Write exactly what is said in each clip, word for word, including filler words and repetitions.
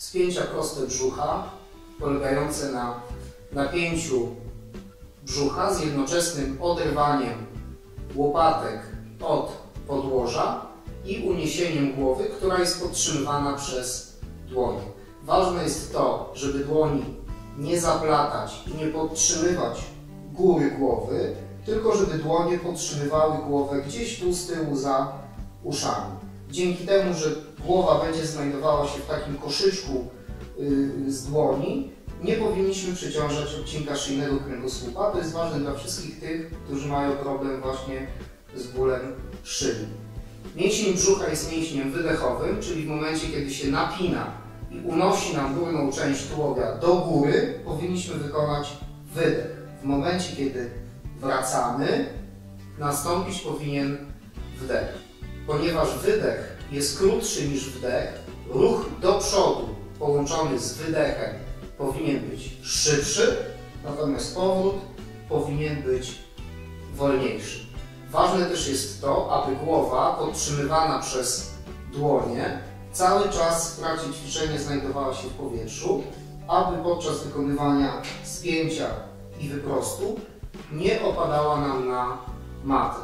Spięcia proste brzucha, polegające na napięciu brzucha z jednoczesnym oderwaniem łopatek od podłoża i uniesieniem głowy, która jest podtrzymywana przez dłonie. Ważne jest to, żeby dłoni nie zaplatać i nie podtrzymywać góry głowy, tylko żeby dłonie podtrzymywały głowę gdzieś tu z tyłu za uszami. Dzięki temu, że głowa będzie znajdowała się w takim koszyczku yy, z dłoni, nie powinniśmy przeciążać odcinka szyjnego kręgosłupa. To jest ważne dla wszystkich tych, którzy mają problem właśnie z bólem szyi. Mięsień brzucha jest mięśniem wydechowym, czyli w momencie, kiedy się napina i unosi nam górną część tułowia do góry, powinniśmy wykonać wydech. W momencie, kiedy wracamy, nastąpić powinien wdech. Ponieważ wydech jest krótszy niż wdech, ruch do przodu połączony z wydechem powinien być szybszy, natomiast powrót powinien być wolniejszy. Ważne też jest to, aby głowa podtrzymywana przez dłonie cały czas w trakcie ćwiczenia znajdowała się w powietrzu, aby podczas wykonywania spięcia i wyprostu nie opadała nam na matę.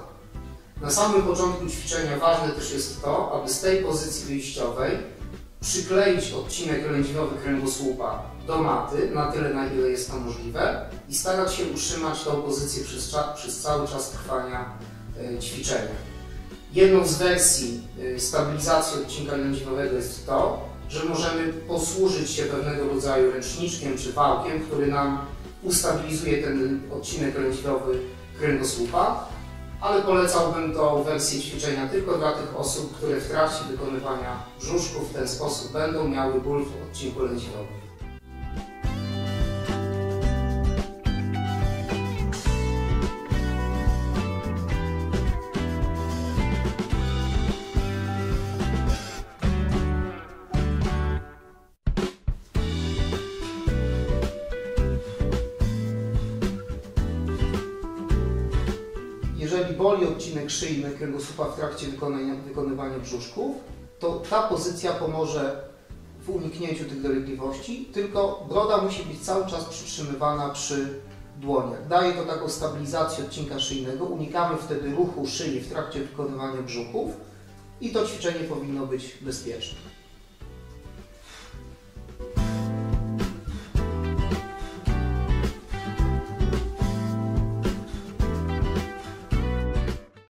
Na samym początku ćwiczenia ważne też jest to, aby z tej pozycji wyjściowej przykleić odcinek lędźwiowy kręgosłupa do maty, na tyle, na ile jest to możliwe, i starać się utrzymać tą pozycję przez, przez cały czas trwania y, ćwiczenia. Jedną z wersji y, stabilizacji odcinka lędźwiowego jest to, że możemy posłużyć się pewnego rodzaju ręczniczkiem czy wałkiem, który nam ustabilizuje ten odcinek lędźwiowy kręgosłupa, ale polecałbym tą wersję ćwiczenia tylko dla tych osób, które w trakcie wykonywania brzuszków w ten sposób będą miały ból w odcinku lędźwiowym. Jeżeli boli odcinek szyjny kręgosłupa w trakcie wykonania, wykonywania brzuszków, to ta pozycja pomoże w uniknięciu tych dolegliwości, tylko broda musi być cały czas przytrzymywana przy dłoniach. Daje to taką stabilizację odcinka szyjnego, unikamy wtedy ruchu szyi w trakcie wykonywania brzuchów i to ćwiczenie powinno być bezpieczne.